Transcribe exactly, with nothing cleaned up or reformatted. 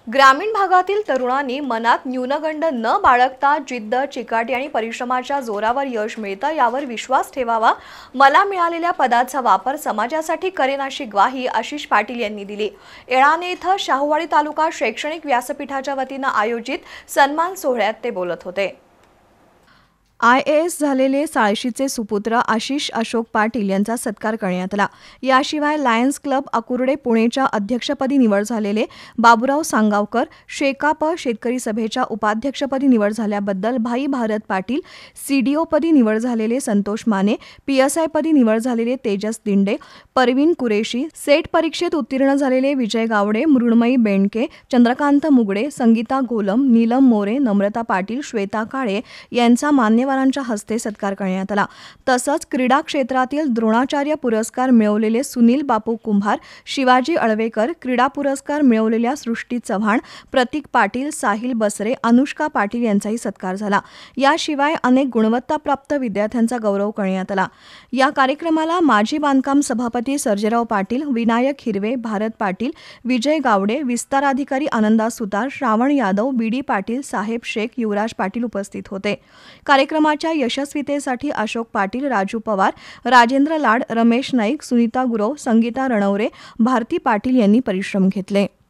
ग्रामीण भागातील तरुणांनी मनात न्यूनगंड न बाळगता जिद्द, चिकाटी आणि परिश्रमाच्या जोरावर यश मिळतं यावर विश्वास ठेवावा। मला मिळालेल्या पदाचा वापर समाजासाठी करेन अशी ग्वाही आशिष पाटील यांनी दिली। येळाणे इथं शाहूवाडी तालुका शैक्षणिक व्यासपीठाच्या वतीनं आयोजित सन्मान सोहळ्यात ते बोलत होते। आय ए एस झालेले साळशीचे सुपुत्र आशिष अशोक पाटील यांचा सत्कार करण्यात आला। याशिवाय लायन्स क्लब अकुर्डे पुणेच्या अध्यक्षपदी निवड झालेले बाबूराव सांगावकर, शेकाप शेतकरी सभेच्या उपाध्यक्षपदी निवड झाल्याबद्दल भाई भारत पाटील, सीडीओपदी निवड झालेले संतोष माने, पीएसआयपदी निवड झालेले तेजस दिंडे, परवीन कुरेशी, सेट परीक्षेत उत्तीर्ण झालेले विजय गावडे, मृण्मयी बेंडके, चंद्रकांत मुगडे, संगीता गोलम, नीलम मोरे, नम्रता पाटील, श्वेता काळे यांचा मान्यवर च्या हस्ते सत्कार करण्यात आला। तसंच क्रीडा क्षेत्रातील द्रोणाचार्य पुरस्कार मिळवलेले सुनील बापू कुंभार, शिवाजी अळवेकर, क्रीडा पुरस्कार मिळवलेल्या सृष्टी चव्हाण, प्रतीक पाटील, साहिल बसरे, अनुष्का पाटील यांचाही सत्कार झाला। याशिवाय अनेक गुणवत्ताप्राप्त विद्यार्थ्यांचा गौरव करण्यात आला। या कार्यक्रमाला माजी बांधकाम सभापती सर्जेराव पाटील, विनायक हिरवे, भारत पाटील, विजय गावडे, विस्तार अधिकारी आनंदा सुतार, श्रावण यादव, बीडी पाटील, साहेब शेख, युवराज पाटील उपस्थित होते। कार्यक्रम कार्यक्रमाच्या यशस्वीतेसाठी अशोक पाटील, राजू पवार, राजेंद्र लाड, रमेश नाईक, सुनीता गुरव, संगीता रणवरे, भारती पाटील यांनी परिश्रम घेतले।